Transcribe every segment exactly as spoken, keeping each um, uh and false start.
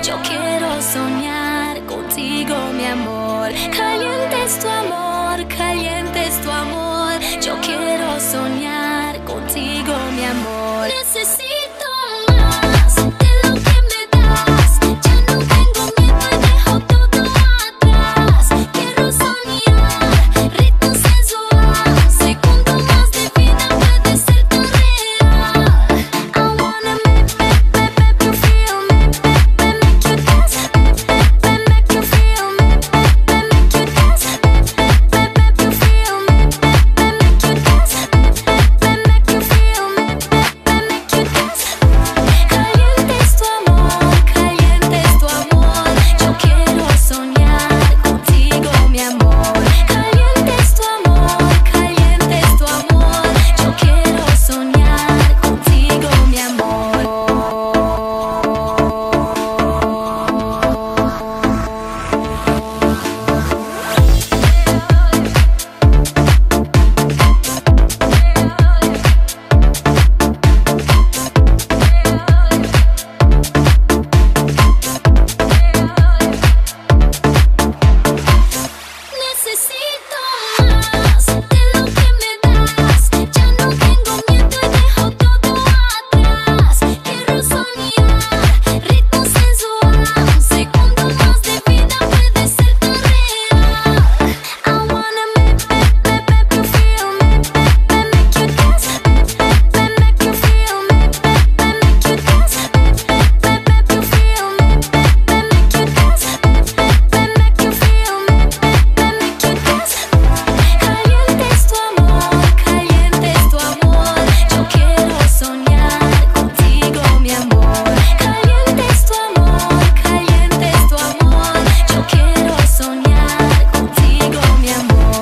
Yo quiero soñar contigo, mi amor. Caliente es tu amor, caliente es tu amor. Yo quiero soñar contigo, mi amor. Necesito más de lo que me das. Ya no tengo miedo y dejo todo atrás. Quiero soñar, ritmo sensual. Segundo más de vida puede ser tan real. I wanna make, make, make, make you feel, make, make, make, make you dance, make, make, make, make you feel, make, make, make, make you dance, make, make, make, make you feel, make, make, make, make you dance, make, make, make, make you feel, make, make, make, make you dance. Caliente es tu amor, caliente es tu amor. Yo quiero soñar contigo, mi amor. Caliente es tu amor, caliente es tu amor. Yo quiero soñar contigo, mi amor. Necesito más de lo que me das. Ya no tengo miedo y dejo todo atrás. Quiero soñar, ritmo sensual. Segundo más de vida puede ser tan real. I wanna make, make, make, make you feel, make, make, make, make you dance, make, make, make, make you feel, make, make, make, make you dance, make, make, make, make you feel, make, make, make, make you dance, make, make, make, make you feel, make, make, make, make you dance. Caliente es tu amor, caliente es tu amor. Yo quiero soñar contigo, mi amor. Caliente es tu amor, caliente es tu amor. Yo quiero soñar contigo, mi amor.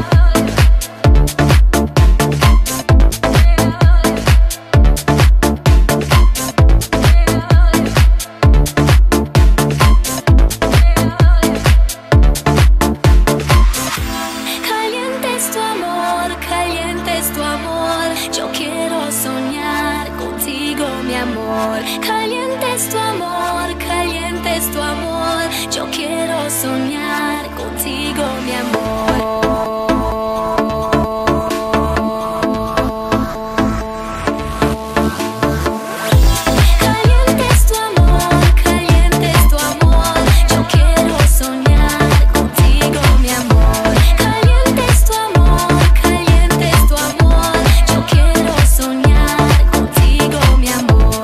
Caliente es tu amor, caliente es tu amor. Yo quiero soñar contigo, mi amor. Caliente es tu amor, caliente es tu amor. Yo quiero soñar contigo, mi amor. Caliente es tu amor, caliente es tu amor. Yo quiero soñar contigo, mi amor. Caliente es tu amor, caliente es tu amor. Yo quiero soñar contigo, mi amor.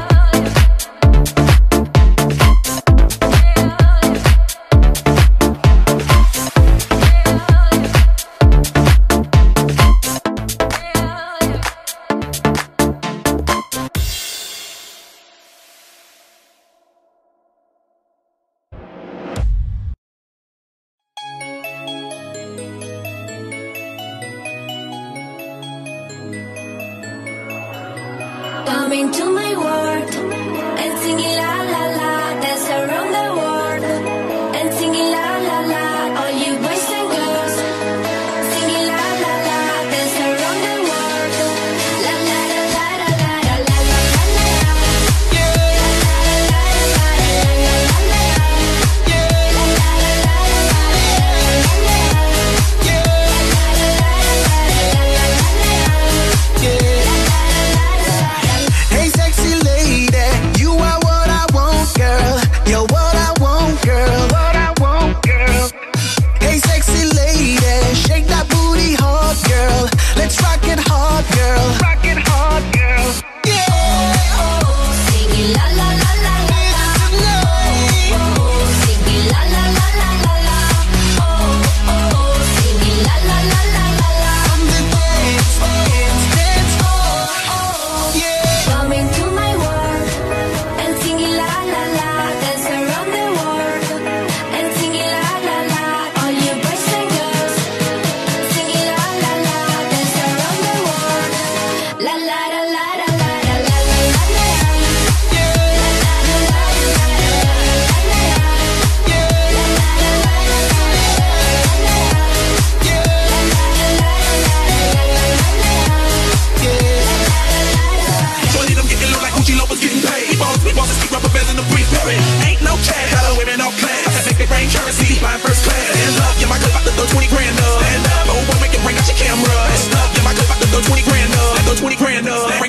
Come into my world and sing it la la la. Dance around the world and sing it la la la. All you boys and girls, sing it la la la. Dance around the world, la la la la la la la la la la. Yeah, la la la la la la la. Yeah, la la la la la la la. Yeah, la la la la la la la. Yeah. Hey, sexy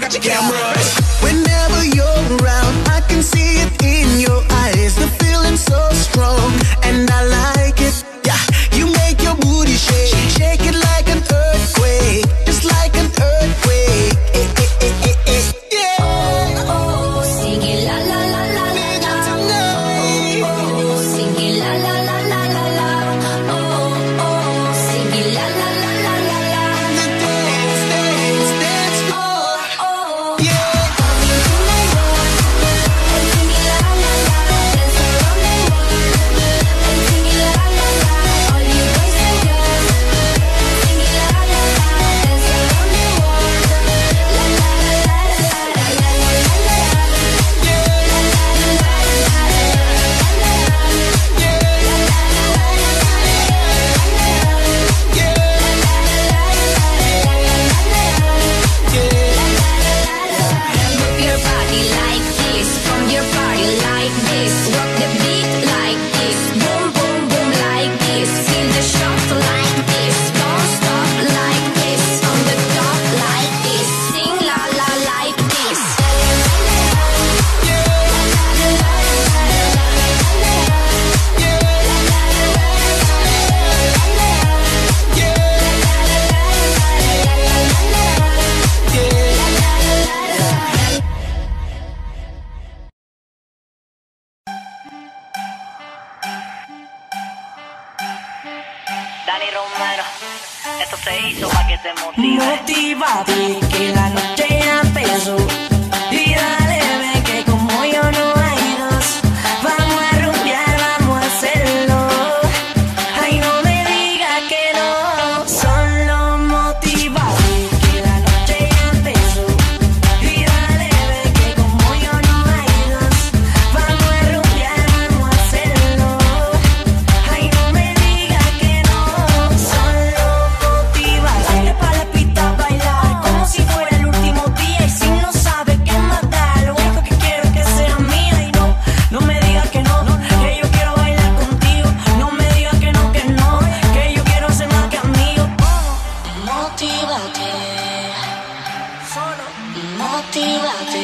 got your cameras. Whenever you're around, I can see it in your eyes. The feeling's so strong, and I like it. Yeah, you make your booty shake, shake it like an earthquake, just like an earthquake. Eh, eh, eh, eh, eh. Yeah. Oh, oh, sing it la la la la la la. Oh, oh, sing it la la la la la la. Oh, oh, sing it la la la la la la. Dance, dance, dance. Oh, oh, yeah. Dani Romero, esto se hizo para que te motive. Motívate, que la noche ya empezó. Y dale, ve que como yo no hay dos. Vamos a rumbear, vamos a hacerlo. Ay, no me digas que no. Solo motívate, que la noche ya empezó. Y dale, ve que como yo no hay dos. Vamos a rumbear, vamos a hacerlo. Ay, no me digas que no. Solo motívate. Sale pa' la pista a bailar como si fuera el último día. Y si no sabes qué matar, lo único que quiero es que sea mía. Y no, no me digas que no, que yo quiero bailar contigo. No me digas que no, que no, que yo quiero ser más que amigo. Motívate, solo motívate.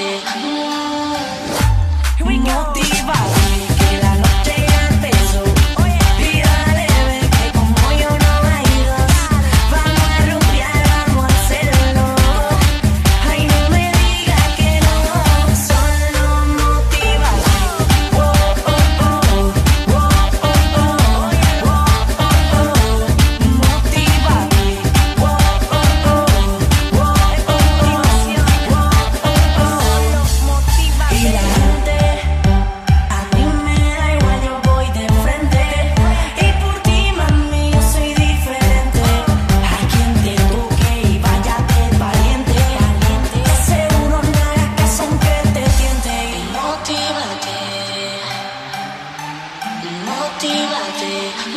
Motívate, que la noche ya empezó. Y dale, ve que como yo no hay dos. Vamos a rumbear, vamos a hacerlo. Ay, no me digas que no. Solo motívate. Oh, oh, oh, oh, oh, oh, oh, oh, oh. Motívate. Oh, oh, oh, oh, oh, oh, oh. Y la gente, a mí me da igual, yo voy de frente. Y por ti, mami, yo soy diferente. A quien te toque y váyate valiente. De seguro no hagas caso aunque te tiente. Motívate, motívate.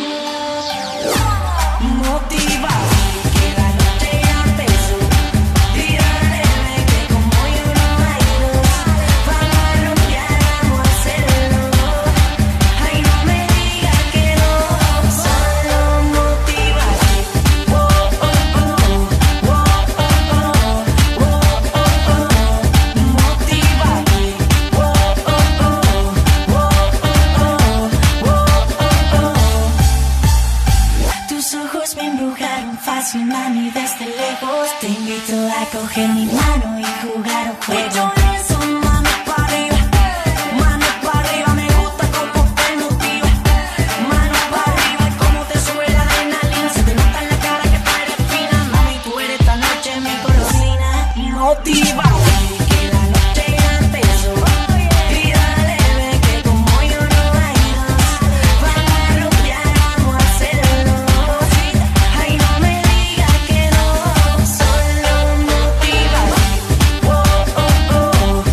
Motívate, que la noche ya empezó. Y dale, ve que como yo no hay dos. Vamos a rumbear, vamos a hacerlo. Ay, no me digas que no. Solo motívate. Oh, oh, oh, oh, oh, oh, oh, oh, oh. Motívate. Oh, oh, oh, oh, oh, oh, oh, oh. Tus ojos me embrujaron fácil, mami, desde lejos. Te invito a coger mi mano y jugar un juego. Eso, mano para arriba, mano para arriba. Me gusta cómo te motiva. Mano para arriba y cómo te sube la adrenalina. Se te nota en la cara que tú eres fina. Mami, tú eres esta noche mi golosina. Motívate, que la noche ya empezó. Y dale, ve que como yo no hay dos. Vamos a rumbear, vamos a hacerlo. Ay, no me digas que no. Solo motívate. Oh, oh, oh,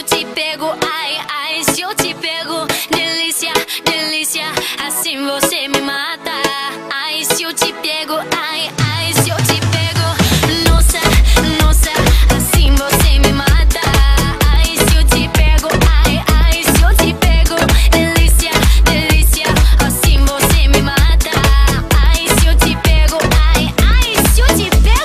eu te pego, ai, ai, se eu te pego, delícia, delícia, assim você me mata. Ai, se eu te pego, ai, ai, se eu te pego, nossa, nossa, assim você me mata. Ai, se eu te pego, ai, ai, se eu te pego, delícia, delícia, assim você me mata. Ai, se eu te pego, ai, ai, se eu te pego.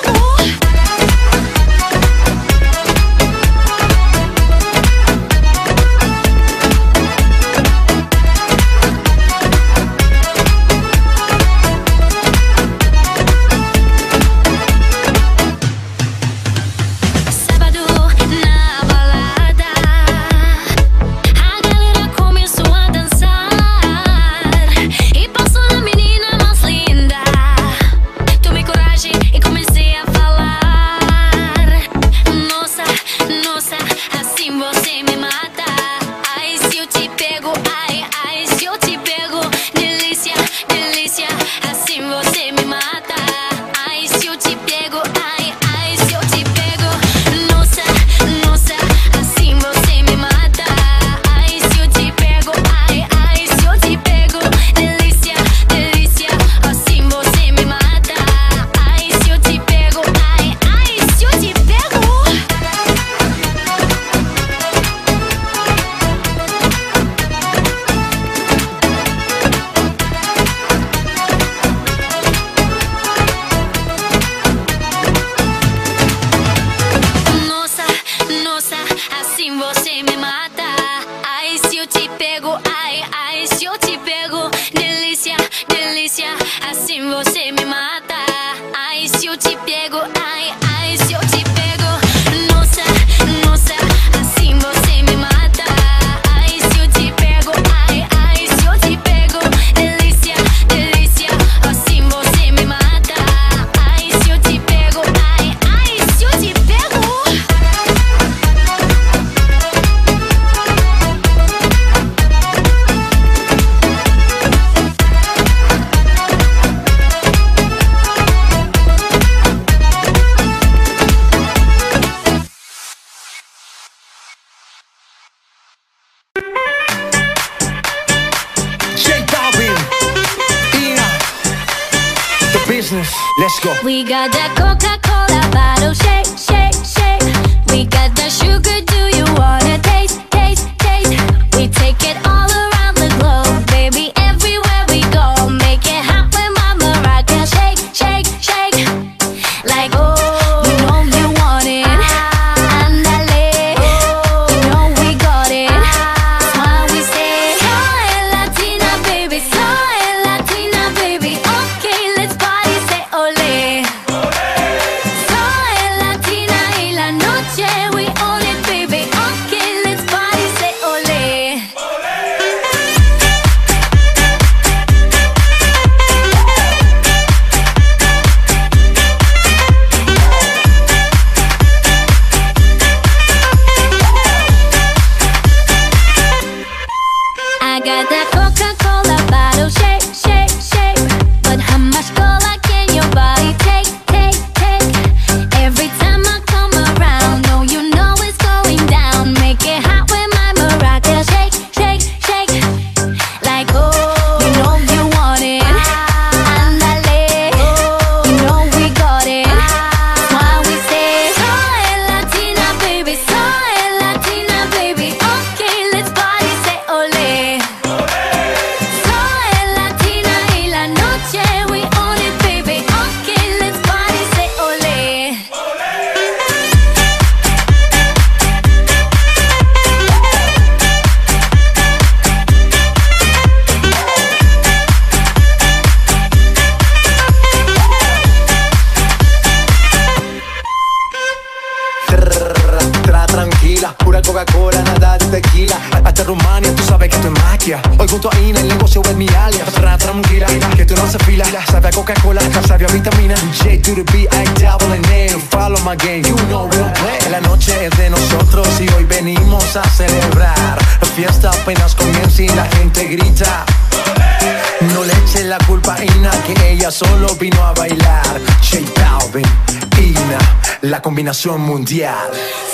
Let's go. We got that Coca-Cola bottle, shake, shake, shake. We got that sugar, do you wanna taste, taste, taste? We take it all around the globe, baby, everywhere we go. Make it hot with Mama Rock, shake, shake, shake. Like, oh, you know you want it. Andale, you know we got it. That's why we say, soy Latina, baby, soy Latina, baby. Okay, let's party, say ole. Soy Latina y la noche we own it, baby. Okay, let's party, say ole. I got that Coca-Cola bottle, shake, shake, shake. But how much cola can your body take, take, take? Every time I come around, no, you know it's going down. Make it hot with my maraca, shake, shake, shake. Like, oh, you know you want it. Andale, you know we got it. That's why we say, soy Latina, baby, soy Latina, baby. Okay, let's party, say ole. Soy Latina y la noche we own it, baby. Okay, let's party, say ole. Tra tranquila, pura Coca-Cola, nada de tequila. Hasta Rumania, tú sabes que esto es magia. Hoy junto a Ina, el negocio es mi alias. Tra tranquila, que tú no haces fila. Sabe a Coca-Cola, sabe a vitamina. J to the B, I double N A. Follow my game, you know we'll play. La noche es de nosotros y hoy venimos a celebrar. La fiesta apenas comienza y la gente grita. No le eches la culpa a Ina, que ella solo vino a bailar. J Balvin, Ina, la combinación mundial.